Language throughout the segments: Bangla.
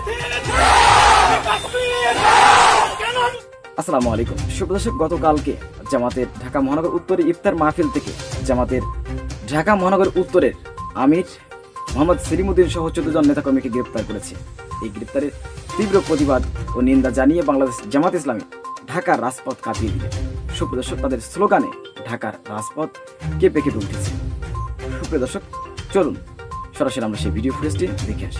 আসসালামু আলাইকুম সুপ্রদর্শক, গতকালকে জামাতের ঢাকা মহানগর উত্তরে ইফতার মাহফিল থেকে জামাতের ঢাকা মহানগর উত্তরের আমির মোহাম্মদ সেলিমউদ্দিন সহ 14 জন নেতাকর্মীকে গ্রেপ্তার করেছে। এই গ্রেপ্তারের তীব্র প্রতিবাদ ও নিন্দা জানিয়ে বাংলাদেশ জামাত ইসলামী ঢাকার রাজপথ কাঁপিয়ে দিলে সুপ্রদর্শক তাদের স্লোগানে ঢাকার রাজপথ কেঁপে কেঁপে উঠেছে। সুপ্রদর্শক চলুন সরাসরি আমরা সেই ভিডিও ফুটেজটি দেখে আসি।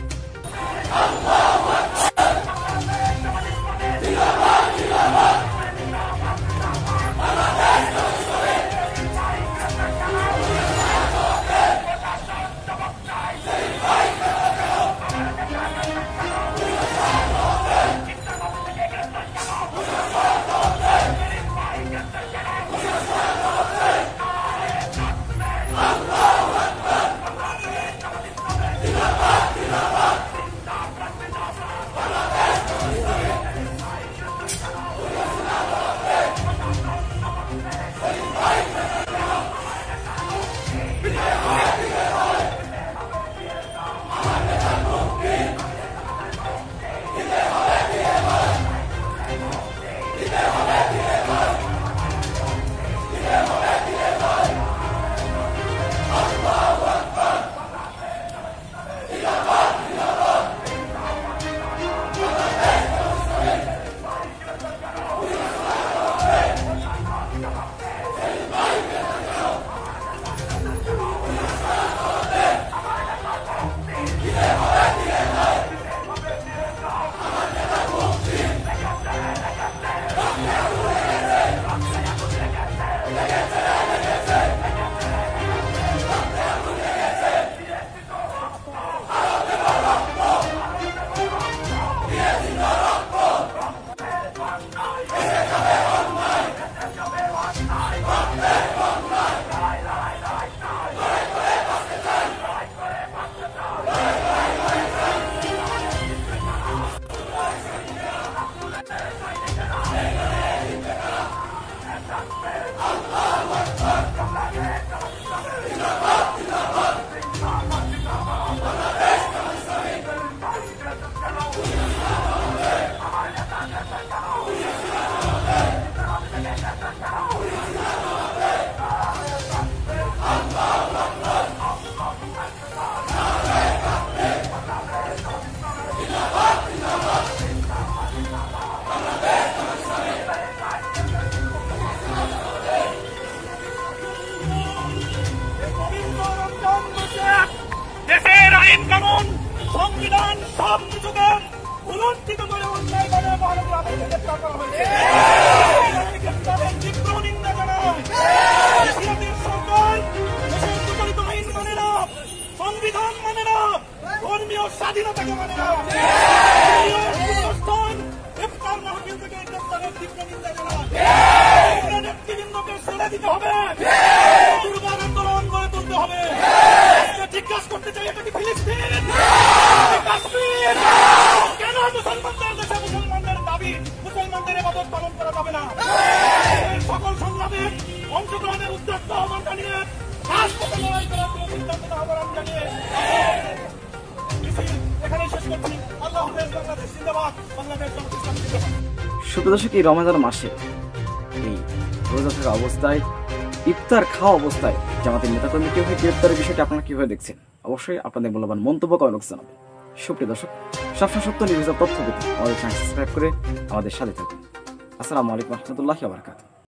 দেশের আইন কানুন সংবিধান সব কিছুকে উলঙ্ঘিত করে অন্যায় করে মহানগর আদালতে গ্রেপ্তার করা হয়েছে। গ্রেপ্তারের তীব্র নিন্দা জানায়। দেশের সরকার দেশের প্রচলিত আইন মানে না, সংবিধান মানে না, ধর্মীয় স্বাধীনতাকে মানে না। ইফতার মাহফিল থেকে গ্রেপ্তারের তীব্র নিন্দা জানায়। নেতৃবৃন্দকে ছেড়ে দিতে হবে, দুর্বার আন্দোলন গড়ে তুলতে হবে। জিজ্ঞাসা করতে চাই, এটা কি ফিলিস্তিন, কাশ্মীর? কেন মুসলমানদের দেশে মুসলমানদের দাবি মুসলমানদের ইবাদত পালন করা যাবে না? সকল সংগ্রামে অংশগ্রহণের উদ্যোগ আহ্বান জানিয়ে রাজপথে লড়াই করার জন্য সিদ্ধান্ত আহ্বান জানিয়ে এখানে শেষ করছি। আল্লাহ হাফেজ। বাংলাদেশ জিন্দাবাদ। বাংলাদেশ জামাত ইসলামী জিন্দাবাদ। সুপ্রদর্শক, এই রমজান মাসে এই রোজা থাকা অবস্থায় ইফতার খাওয়া অবস্থায় জামাতের নেতাকর্মীকে গ্রেপ্তারের বিষয়টি আপনারা কিভাবে দেখছেন? অবশ্যই আপনাদের মূল্যবান মন্তব্য কমেন্ট জানাবেন। সুপ্রিয় দর্শক, সবসময় সত্য নির্ভর তথ্য পেতে আমাদের চ্যানেল সাবস্ক্রাইব করে আমাদের সাথে থাকুন। আসসালামু আলাইকুম রহমতুল্লাহি ওয়া বারাকাতুহু।